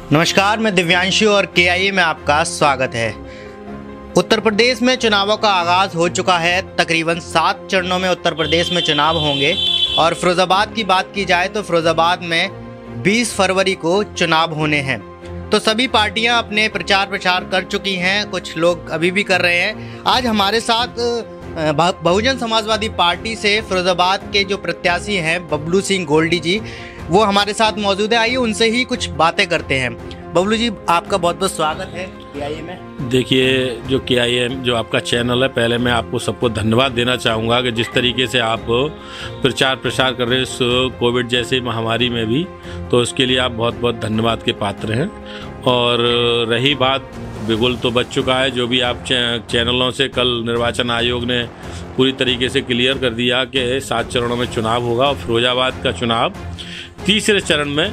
नमस्कार, मैं दिव्यांशु और KIA में आपका स्वागत है। उत्तर प्रदेश में चुनावों का आगाज हो चुका है। तकरीबन 7 चरणों में उत्तर प्रदेश में चुनाव होंगे और फिरोजाबाद की बात की जाए तो फिरोजाबाद में 20 फरवरी को चुनाव होने हैं। तो सभी पार्टियां अपने प्रचार कर चुकी हैं, कुछ लोग अभी भी कर रहे हैं। आज हमारे साथ बहुजन समाजवादी पार्टी से फिरोजाबाद के जो प्रत्याशी हैं बबलू सिंह गोल्डी जी, वो हमारे साथ मौजूद है। आइए उनसे ही कुछ बातें करते हैं। बबलू जी, आपका बहुत बहुत स्वागत है KIA में। देखिए, जो KIA जो आपका चैनल है, पहले मैं आपको सबको धन्यवाद देना चाहूँगा कि जिस तरीके से आप प्रचार कर रहे हैं इस कोविड जैसी महामारी में भी, तो उसके लिए आप बहुत बहुत धन्यवाद के पात्र हैं। और रही बात, बिगुल तो बच चुका है। जो भी आप चैनलों से कल निर्वाचन आयोग ने पूरी तरीके से क्लियर कर दिया कि 7 चरणों में चुनाव होगा और फिरोजाबाद का चुनाव तीसरे चरण में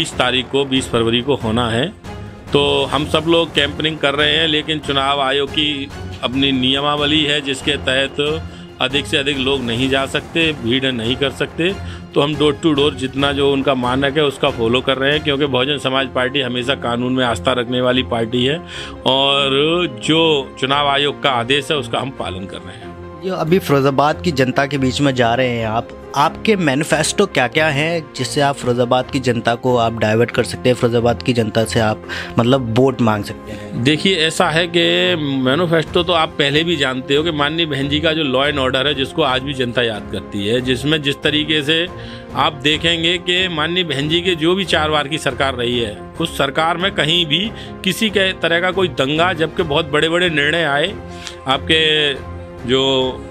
20 फरवरी को होना है। तो हम सब लोग कैंपेनिंग कर रहे हैं, लेकिन चुनाव आयोग की अपनी नियमावली है जिसके तहत अधिक से अधिक लोग नहीं जा सकते, भीड़ नहीं कर सकते। तो हम डोर टू डोर जितना जो उनका मानक है उसका फॉलो कर रहे हैं, क्योंकि बहुजन समाज पार्टी हमेशा कानून में आस्था रखने वाली पार्टी है और जो चुनाव आयोग का आदेश है उसका हम पालन कर रहे हैं। जो अभी फिरोजाबाद की जनता के बीच में जा रहे हैं आपके मैनिफेस्टो क्या क्या हैं जिससे आप फिरोजाबाद की जनता को आप डाइवर्ट कर सकते हैं, फिरोजाबाद की जनता से आप मतलब वोट मांग सकते हैं? देखिए, ऐसा है कि मैनिफेस्टो तो आप पहले भी जानते हो कि माननीय बहन जी का जो लॉ एंड ऑर्डर है, जिसको आज भी जनता याद करती है, जिसमें जिस तरीके से आप देखेंगे कि माननीय बहन जी के जो भी 4 बार की सरकार रही है, उस सरकार में कहीं भी किसी के तरह का कोई दंगा, जबकि बहुत बड़े बड़े निर्णय आए। आपके जो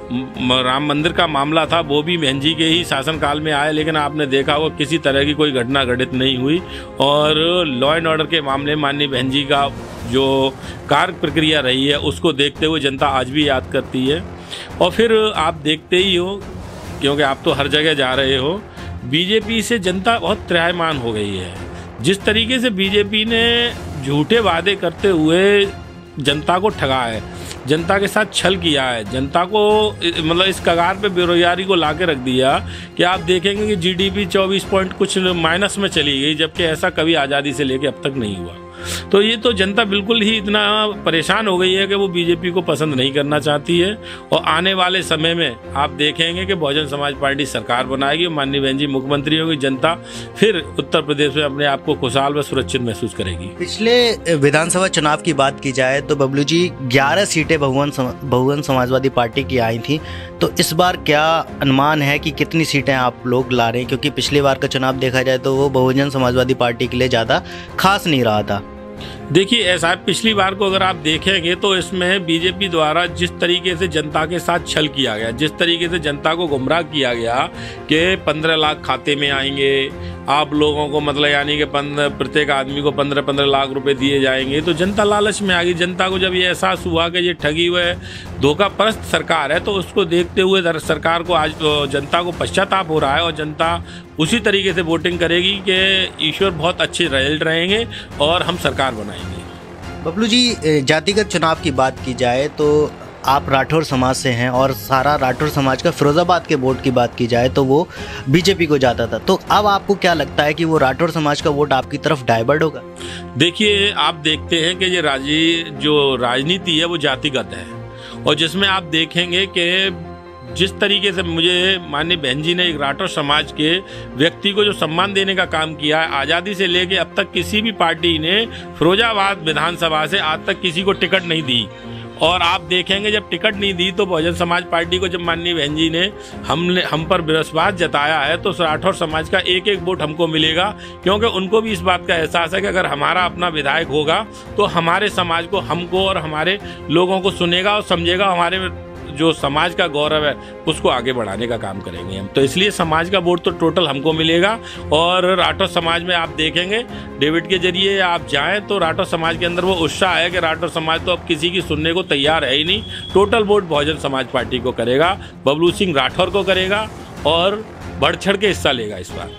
राम मंदिर का मामला था वो भी बहन जी के ही शासनकाल में आया, लेकिन आपने देखा होगा किसी तरह की कोई घटना घटित नहीं हुई। और लॉ एंड ऑर्डर के मामले में माननीय बहन जी का जो कार्य प्रक्रिया रही है उसको देखते हुए जनता आज भी याद करती है। और फिर आप देखते ही हो, क्योंकि आप तो हर जगह जा रहे हो, बीजेपी से जनता बहुत त्रहायमान हो गई है। जिस तरीके से बीजेपी ने झूठे वादे करते हुए जनता को ठगा है, जनता के साथ छल किया है, जनता को मतलब इस कगार पे बेरोजगारी को लाके रख दिया कि आप देखेंगे कि GDP 24 पॉइंट कुछ माइनस में चली गई, जबकि ऐसा कभी आज़ादी से लेके अब तक नहीं हुआ। तो ये तो जनता बिल्कुल ही इतना परेशान हो गई है कि वो बीजेपी को पसंद नहीं करना चाहती है। और आने वाले समय में आप देखेंगे कि बहुजन समाज पार्टी सरकार बनाएगी, माननीय बहन जी मुख्यमंत्री होगी, जनता फिर उत्तर प्रदेश में अपने आप को खुशहाल व सुरक्षित महसूस करेगी। पिछले विधानसभा चुनाव की बात की जाए तो बबलू जी 11 सीटें बहुजन समाजवादी पार्टी की आई थी। तो इस बार क्या अनुमान है कि कितनी सीटें आप लोग ला रहे हैं? क्योंकि पिछली बार का चुनाव देखा जाए तो वो बहुजन समाजवादी पार्टी के लिए ज़्यादा खास नहीं रहा था। देखिए, ऐसा है, पिछली बार को अगर आप देखेंगे तो इसमें बीजेपी द्वारा जिस तरीके से जनता के साथ छल किया गया, जिस तरीके से जनता को गुमराह किया गया कि 15 लाख खाते में आएंगे आप लोगों को, मतलब यानी कि प्रत्येक आदमी को 15-15 लाख रुपए दिए जाएंगे, तो जनता लालच में आ गई। जनता को जब ये एहसास हुआ कि ये ठगी हुए धोखापरस्त सरकार है, तो उसको देखते हुए सरकार को आज जनता को पश्चाताप हो रहा है और जनता उसी तरीके से वोटिंग करेगी कि ईश्वर बहुत अच्छे रिजल्ट रहेंगे और हम सरकार बनाएंगे। बबलू जी, जातिगत चुनाव की बात की जाए तो आप राठौर समाज से हैं और सारा राठौर समाज का फिरोजाबाद के वोट की बात की जाए तो वो बीजेपी को जाता था। तो अब आपको क्या लगता है कि वो राठौर समाज का वोट आपकी तरफ डाइवर्ट होगा? देखिए, आप देखते हैं कि ये जो राजनीति है वो जातिगत है, और जिसमें आप देखेंगे कि जिस तरीके से मुझे माननीय बहन जी ने एक राठौर समाज के व्यक्ति को जो सम्मान देने का काम किया है, आज़ादी से लेके अब तक किसी भी पार्टी ने फिरोजाबाद विधानसभा से आज तक किसी को टिकट नहीं दी। और आप देखेंगे जब टिकट नहीं दी तो बहुजन समाज पार्टी को जब माननीय बहन जी ने हम पर विश्वास जताया है, तो राठौर समाज का एक एक वोट हमको मिलेगा, क्योंकि उनको भी इस बात का एहसास है कि अगर हमारा अपना विधायक होगा तो हमारे समाज को, हमको और हमारे लोगों को सुनेगा और समझेगा, हमारे जो समाज का गौरव है उसको आगे बढ़ाने का काम करेंगे हम। तो इसलिए समाज का वोट तो टोटल हमको मिलेगा। और राठौर समाज में आप देखेंगे, डेविड के जरिए आप जाएं तो राठौर समाज के अंदर वो उत्साह है कि राठौर समाज तो अब किसी की सुनने को तैयार है ही नहीं। Total vote Bahujan Samaj party को करेगा, बबलू सिंह राठौर को करेगा और बढ़ चढ़ के हिस्सा लेगा इस बार।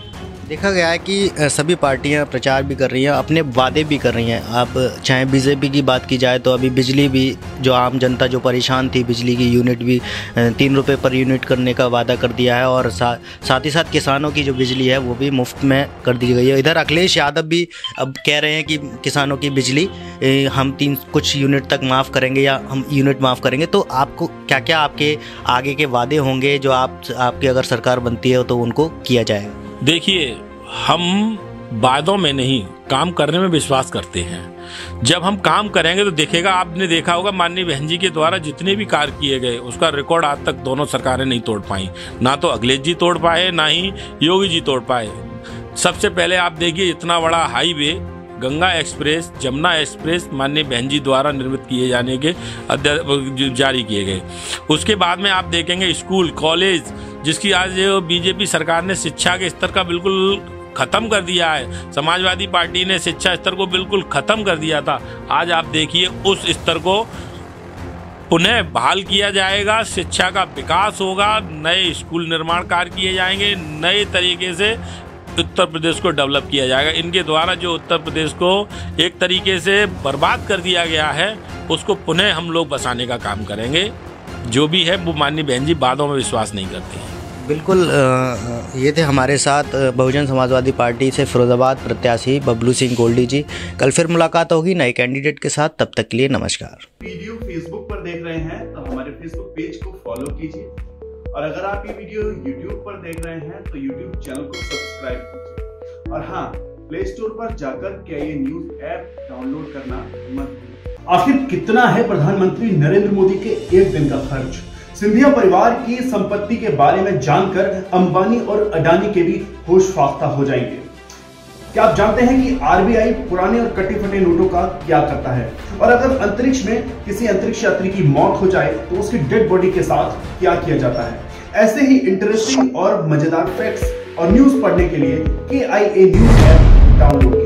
देखा गया है कि सभी पार्टियां प्रचार भी कर रही हैं, अपने वादे भी कर रही हैं। आप चाहे बीजेपी की बात की जाए तो अभी बिजली भी, जो आम जनता जो परेशान थी, बिजली की यूनिट भी 3 रुपये पर यूनिट करने का वादा कर दिया है, और साथ ही साथ किसानों की जो बिजली है वो भी मुफ्त में कर दी गई है। इधर अखिलेश यादव भी अब कह रहे हैं कि किसानों की बिजली हम कुछ यूनिट तक माफ़ करेंगे या हम यूनिट माफ़ करेंगे। तो आपको क्या क्या आपके आगे के वादे होंगे जो आपकी अगर सरकार बनती है तो उनको किया जाएगा? देखिए, हम वादों में नहीं, काम करने में विश्वास करते हैं। जब हम काम करेंगे तो देखेगा, आपने देखा होगा माननीय बहन जी के द्वारा जितने भी कार्य किए गए उसका रिकॉर्ड आज तक दोनों सरकारें नहीं तोड़ पाई। ना तो अखिलेश जी तोड़ पाए, ना ही योगी जी तोड़ पाए। सबसे पहले आप देखिए, इतना बड़ा highway Ganga expressway, Jamuna expressway माननीय बहन जी द्वारा निर्मित किए जाने के जारी किए गए। उसके बाद में आप देखेंगे स्कूल कॉलेज, जिसकी आज बीजेपी सरकार ने शिक्षा के स्तर का बिल्कुल खत्म कर दिया है। समाजवादी पार्टी ने शिक्षा स्तर को बिल्कुल खत्म कर दिया था। आज आप देखिए उस स्तर को पुनः बहाल किया जाएगा, शिक्षा का विकास होगा, नए स्कूल निर्माण कार्य किए जाएंगे, नए तरीके से उत्तर प्रदेश को डेवलप किया जाएगा। इनके द्वारा जो उत्तर प्रदेश को एक तरीके से बर्बाद कर दिया गया है उसको पुनः हम लोग बसाने का काम करेंगे। जो भी है वो माननीय बहन जी वादों में विश्वास नहीं करती हैं। बिल्कुल, ये थे हमारे साथ बहुजन समाजवादी पार्टी से फिरोजाबाद प्रत्याशी बबलू सिंह गोल्डी जी। कल फिर मुलाकात होगी नए कैंडिडेट के साथ, तब तक के लिए नमस्कार। वीडियो फेसबुक पर देख रहे हैं तो हमारे फेसबुक पेज को फॉलो कीजिए, और अगर आप ये वीडियो YouTube पर देख रहे हैं तो YouTube चैनल को सब्सक्राइब कीजिए। और हाँ, प्ले स्टोर पर जाकर KIA न्यूज ऐप डाउनलोड करना मत भूलिए। आखिर कितना है प्रधानमंत्री नरेंद्र मोदी के एक दिन का खर्च? सिंधिया परिवार की संपत्ति के बारे में जानकर अंबानी और अडानी के भी होश फाख्ता हो जाएंगे। क्या आप जानते हैं कि RBI पुराने और कटे फटे नोटों का क्या करता है? और अगर अंतरिक्ष में किसी अंतरिक्ष यात्री की मौत हो जाए तो उसकी डेड बॉडी के साथ क्या किया जाता है? ऐसे ही इंटरेस्टिंग और मजेदार फैक्ट्स और न्यूज पढ़ने के लिए KIA न्यूज ऐप डाउनलोड